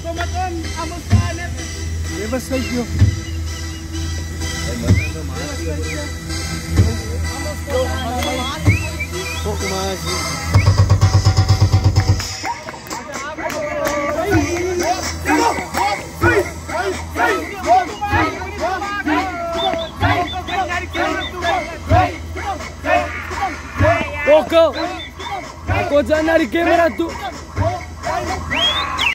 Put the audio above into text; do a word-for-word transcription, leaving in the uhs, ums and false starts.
Bebas kayo. Kok masih. Pokel, aku jangan narik kamera tuh.